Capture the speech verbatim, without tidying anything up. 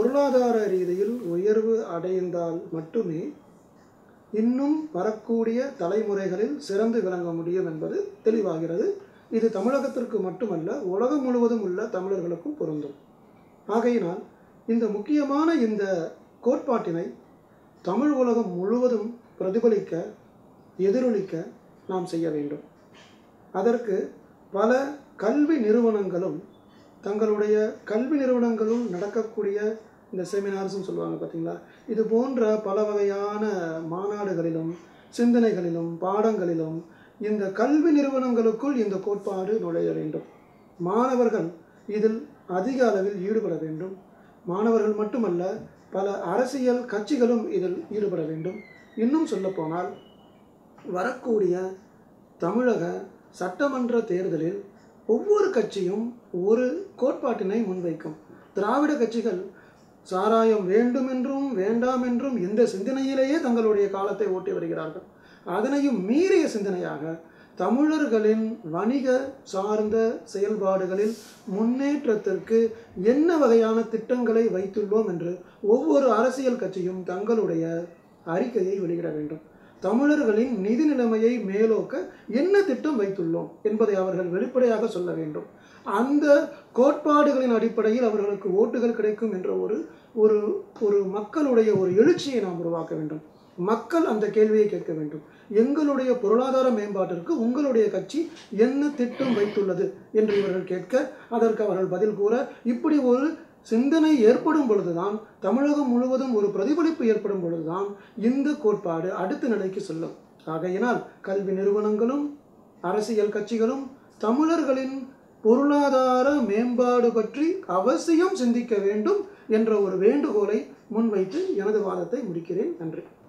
பொருளாதார ரீதியில் உயர்வு அடைந்தால் மட்டுமே இன்னும் வரக்கூடிய தலைமுறைகளில் சிறந்து விளங்க முடியும் என்பது தெளிவாகிறது. இது தமிழகத்திற்கு மட்டுமல்ல, உலகம் முழுவதும் உள்ள தமிழர்களுக்கும் பொருந்தும். ஆகையினால் இந்த முக்கியமான இந்த கோட்பாட்டினை தமிழ் உலகம் முழுவதும் பிரதிபலிக்க, எதிரொலிக்க நாம் செய்ய வேண்டும். அதற்கு பல கல்வி நிறுவனங்களும் தங்களுடைய கல்வி நிறுவனங்களும் நடக்கக்கூடிய இந்த செமினார்ஸ்னு சொல்லுவாங்க பார்த்தீங்களா, இது போன்ற பல வகையான மாநாடுகளிலும் சிந்தனைகளிலும் பாடங்களிலும் இந்த கல்வி நிறுவனங்களுக்குள் இந்த கோட்பாடு நுழைய வேண்டும். மாணவர்கள் இதில் அதிக அளவில் ஈடுபட வேண்டும். மாணவர்கள் மட்டுமல்ல, பல அரசியல் கட்சிகளும் இதில் ஈடுபட வேண்டும். இன்னும் சொல்லப்போனால் வரக்கூடிய தமிழக சட்டமன்ற தேர்தலில் ஒவ்வொரு கட்சியும் ஒரு கோட்பாட்டினை முன்வைக்கும். திராவிட கட்சிகள் சாராயம் வேண்டும் என்றும் வேண்டாம் என்றும் இந்த சிந்தனையிலேயே தங்களுடைய காலத்தை ஓட்டி வருகிறார்கள். அதனையும் மீறிய சிந்தனையாக தமிழர்களின் வணிக சார்ந்த செயல்பாடுகளில் முன்னேற்றத்திற்கு என்ன வகையான திட்டங்களை வைத்துள்ளோம் என்று ஒவ்வொரு அரசியல் கட்சியும் தங்களுடைய அறிக்கையை வெளியிட வேண்டும். தமிழர்களின் நிதி நிலைமையை மேலோக்க என்ன திட்டம் வைத்துள்ளோம் என்பதை அவர்கள் வெளிப்படையாக சொல்ல வேண்டும். அந்த கோட்பாடுகளின் அடிப்படையில் அவர்களுக்கு ஓட்டுகள் கிடைக்கும் என்ற ஒரு ஒரு ஒரு மக்களுடைய ஒரு எழுச்சியை நாம் உருவாக்க வேண்டும். மக்கள் அந்த கேள்வியை கேட்க வேண்டும். எங்களுடைய பொருளாதார மேம்பாட்டிற்கு உங்களுடைய கட்சி என்ன திட்டம் வைத்துள்ளது என்று இவர்கள் கேட்க, அதற்கு அவர்கள் பதில் கூற, இப்படி ஒரு சிந்தனை ஏற்படும் பொழுதுதான், தமிழகம் முழுவதும் ஒரு பிரதிபலிப்பு ஏற்படும் பொழுதுதான் இந்த கோட்பாடு அடுத்த நிலைக்கு செல்லும். ஆகையினால் கல்வி நிறுவனங்களும் அரசியல் கட்சிகளும் தமிழர்களின் பொருளாதார மேம்பாடு பற்றி அவசியம் சிந்திக்க வேண்டும் என்ற ஒரு வேண்டுகோளை முன்வைத்து எனது வாதத்தை முடிக்கிறேன். நன்றி.